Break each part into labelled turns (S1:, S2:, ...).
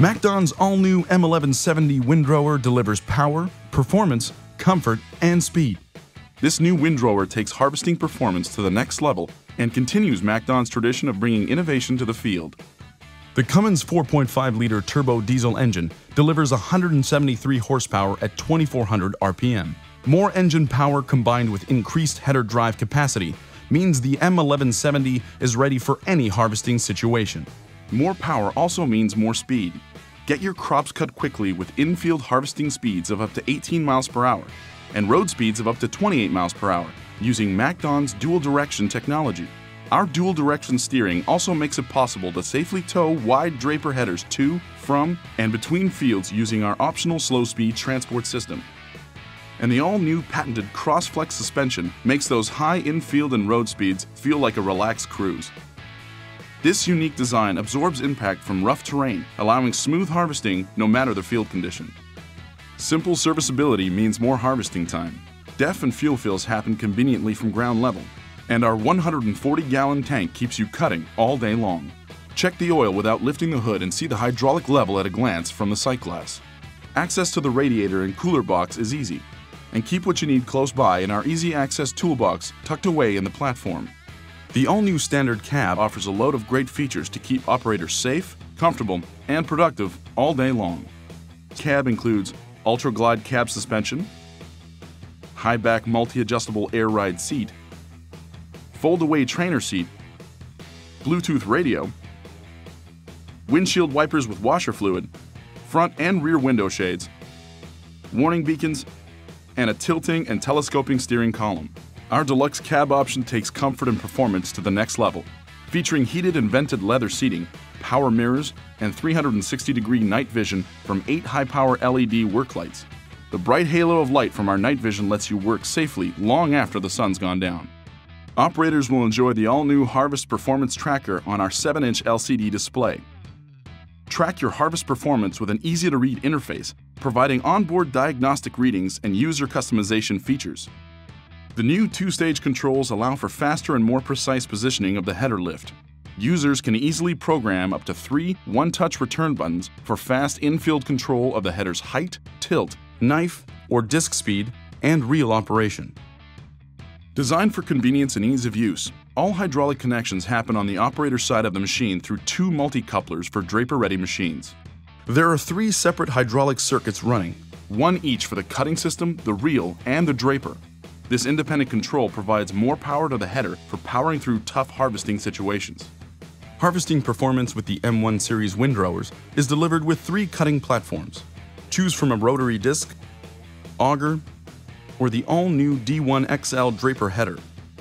S1: MacDon's all-new M1170 windrower delivers power, performance, comfort, and speed. This new windrower takes harvesting performance to the next level and continues MacDon's tradition of bringing innovation to the field. The Cummins 4.5-liter turbo diesel engine delivers 173 horsepower at 2,400 RPM. More engine power combined with increased header drive capacity means the M1170 is ready for any harvesting situation. More power also means more speed. Get your crops cut quickly with in-field harvesting speeds of up to 18 miles per hour and road speeds of up to 28 miles per hour using MacDon's dual direction technology. Our dual direction steering also makes it possible to safely tow wide draper headers to, from, and between fields using our optional slow-speed transport system. And the all-new patented CrossFlex suspension makes those high in-field and road speeds feel like a relaxed cruise. This unique design absorbs impact from rough terrain, allowing smooth harvesting no matter the field condition. Simple serviceability means more harvesting time. DEF and fuel fills happen conveniently from ground level, and our 140-gallon tank keeps you cutting all day long. Check the oil without lifting the hood and see the hydraulic level at a glance from the sight glass. Access to the radiator and cooler box is easy, and keep what you need close by in our easy access toolbox tucked away in the platform. The all-new standard cab offers a load of great features to keep operators safe, comfortable, and productive all day long. Cab includes Ultra Glide cab suspension, high-back multi-adjustable air ride seat, fold-away trainer seat, Bluetooth radio, windshield wipers with washer fluid, front and rear window shades, warning beacons, and a tilting and telescoping steering column. Our deluxe cab option takes comfort and performance to the next level, featuring heated and vented leather seating, power mirrors, and 360-degree night vision from 8 high-power LED work lights. The bright halo of light from our night vision lets you work safely long after the sun's gone down. Operators will enjoy the all-new Harvest Performance Tracker on our 7-inch LCD display. Track your harvest performance with an easy-to-read interface, providing onboard diagnostic readings and user customization features. The new 2-stage controls allow for faster and more precise positioning of the header lift. Users can easily program up to 3 one-touch return buttons for fast in-field control of the header's height, tilt, knife, or disc speed, and reel operation. Designed for convenience and ease of use, all hydraulic connections happen on the operator side of the machine through 2 multi-couplers for draper-ready machines. There are 3 separate hydraulic circuits running, one each for the cutting system, the reel, and the draper. This independent control provides more power to the header for powering through tough harvesting situations. Harvesting performance with the M1 series windrowers is delivered with 3 cutting platforms. Choose from a rotary disc, auger, or the all-new D1 XL draper header.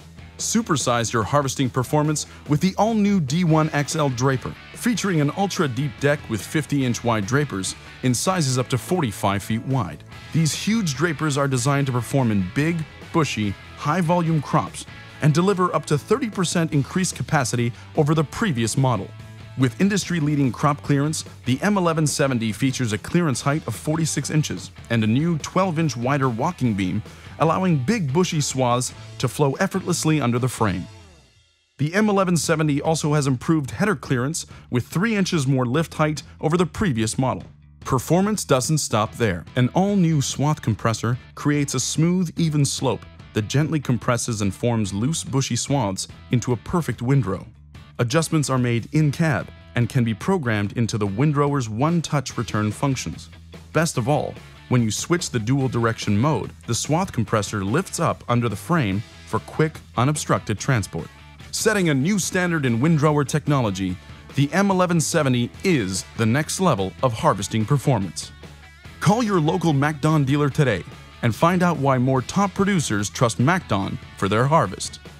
S1: Supersize your harvesting performance with the all-new D1 XL draper, featuring an ultra-deep deck with 50-inch wide drapers in sizes up to 45 feet wide. These huge drapers are designed to perform in big, bushy, high-volume crops and deliver up to 30% increased capacity over the previous model. With industry-leading crop clearance, the M1170 features a clearance height of 46 inches and a new 12-inch wider walking beam, allowing big bushy swaths to flow effortlessly under the frame. The M1170 also has improved header clearance with 3 inches more lift height over the previous model. Performance doesn't stop there. An all-new swath compressor creates a smooth, even slope that gently compresses and forms loose, bushy swaths into a perfect windrow. Adjustments are made in-cab and can be programmed into the windrower's one-touch return functions. Best of all, when you switch the dual direction mode, the swath compressor lifts up under the frame for quick, unobstructed transport. Setting a new standard in windrower technology, the M1170 is the next level of harvesting performance. Call your local MacDon dealer today and find out why more top producers trust MacDon for their harvest.